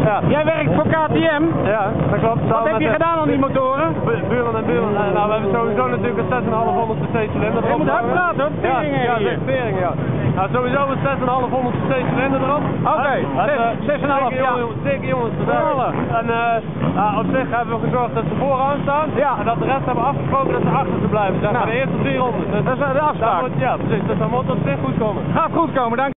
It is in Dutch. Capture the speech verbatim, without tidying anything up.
Ja. Jij werkt voor K T M? Ja, dat klopt. Wat heb je gedaan aan die motoren? Bu buurman en buurman. Uh, nou, we hebben sowieso natuurlijk een zes en een half honderd cc cilinder erop. Je moet hard praten hoor, ja, tering ja, hier. tering, ja. Nou, sowieso een zes en een half honderd cc cilinder erop. Oké, okay. zes en een half, ja. Zeker jongens, vertellen. En uh, uh, op zich hebben we gezorgd dat ze vooraan staan. Ja. En dat de rest hebben afgesproken dat ze achter ze blijven. Zeg maar nou, de eerste drie rondes. Dus dat is de afspraak. Moet, ja, precies. Dus dat moet op zich goed komen. Gaat goed komen, dank.